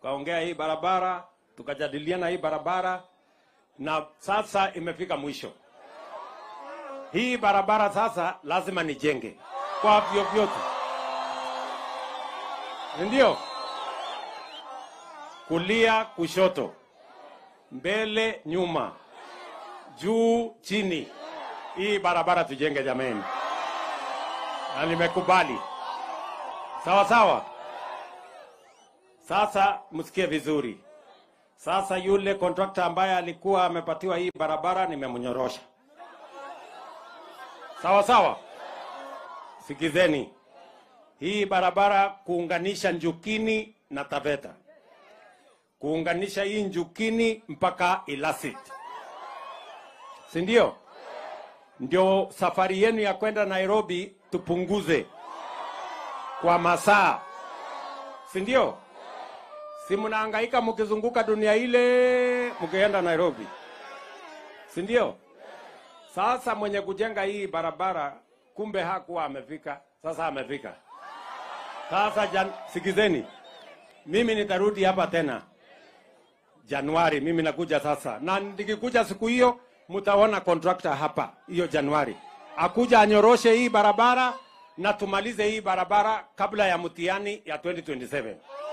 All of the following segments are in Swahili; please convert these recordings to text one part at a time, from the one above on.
tukaongea hii barabara, tukajadiliana hii barabara, na sasa imefika mwisho. Hii barabara sasa lazima nijenge kwa vyovyote. Ndio. Kulia, kushoto, mbele, nyuma, juu, chini. Hii barabara tujenge jameni. Na nimekubali. Sawa sawa. Sasa msikie vizuri. Sasa yule contractor ambaye alikuwa amepatiwa hii barabara nimemnyorosha. Sawa sawa. Sikizeni. Hii barabara kuunganisha Njukini na Taveta. Kuunganisha hii Njukini mpaka Ilasit. Si ndio? Ndio safari yenu ya kwenda Nairobi tupunguze kwa masaa. Si ndio? Si mnahangaika mkizunguka dunia ile mkienda Nairobi. Si ndio? Sasa mwenye kujenga hii barabara kumbe hakuwa amefika. Sasa amefika. Sasa sikizeni. Mimi nitarudi hapa tena Januari, mimi nakuja sasa. Na nikikuja siku hiyo mtaona contractor hapa hiyo Januari. Akuja anyoroshe hii barabara na tumalize hii barabara kabla ya mtihani ya 2027.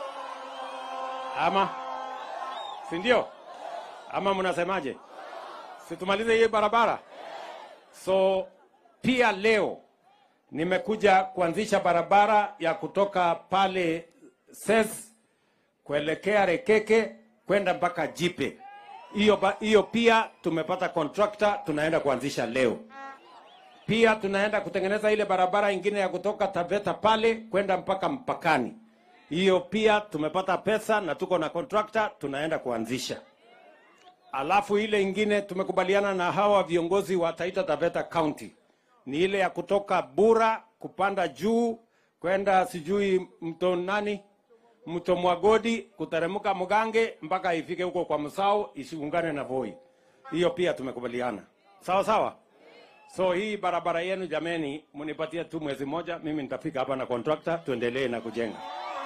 Ama si ndio? Ama mnasemaje? Si tumalize hii barabara? So pia leo nimekuja kuanzisha barabara ya kutoka pale Ses kuelekea Rekeke kwenda mpaka Jipe. Hiyo pia tumepata contractor, tunaenda kuanzisha leo. Pia tunaenda kutengeneza ile barabara ingine ya kutoka Taveta pale kwenda mpaka mpakani. Hiyo pia tumepata pesa na tuko na contractor, tunaenda kuanzisha. Alafu ile ingine tumekubaliana na hawa viongozi wa Taita Taveta County. Ni ile ya kutoka Bura kupanda juu kwenda sijui mto nani? Mto Mwagodi kuteremuka Mugange mpaka ifike huko kwa Musau isiungane na Voi. Hiyo pia tumekubaliana. Sawa sawa. So hii barabara yenu jameni munipatie tu mwezi moja, mimi nitafika hapa na contractor tuendelee na kujenga.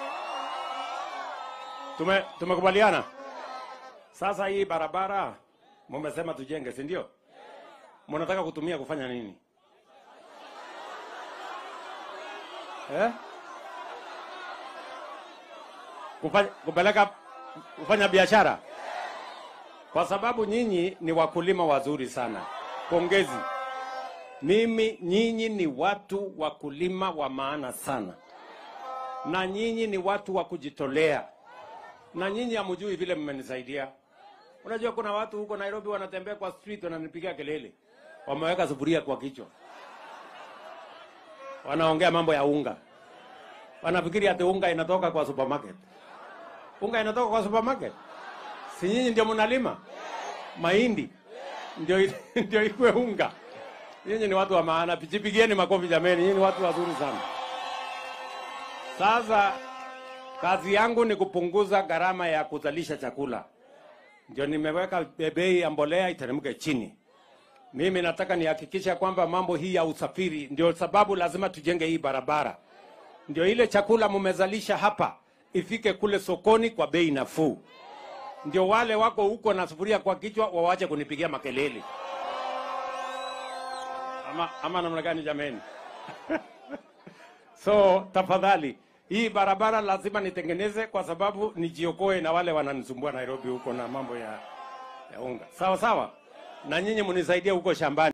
Tumekubaliana. Sasa hii barabara mmesema tujenge, si ndio? Mnataka kutumia kufanya nini? Kufanya biashara. Kwa sababu nyinyi ni wakulima wazuri sana. Pongezi. Nyinyi ni watu wakulima wa maana sana. Na nyinyi ni watu wa kujitolea. Na nyinyi hamjui vile mmenisaidia. Unajua kuna watu huko Nairobi wanatembea kwa street wananipigia kelele. Wameweka sufuria kwa kichwa. Wanaongea mambo ya unga. Wanafikiri ati unga inatoka kwa supermarket. Unga inatoka kwa supermarket? Si nyinyi ndio mnalima? Mahindi ndio ikue unga. Nyinyi ni watu wa maana. Pigieni makofi jameni. Nyinyi ni watu wazuri sana. Sasa kazi yangu ni kupunguza gharama ya kuzalisha chakula. Ndio nimeweka bei ya mbolea iteremke chini. Mimi nataka nihakikisha kwamba mambo hii ya usafiri ndio sababu lazima tujenge hii barabara. Ndio ile chakula mmezalisha hapa ifike kule sokoni kwa bei nafuu. Ndio wale wako huko na sufuria kwa kichwa waache kunipigia makelele. Ama namna gani jameni? So tafadhali hii barabara lazima nitengeneze kwa sababu nijiokoe na wale wananisumbua Nairobi huko na mambo ya unga. Sawa sawa? Na nyinyi mnisaidie huko shambani.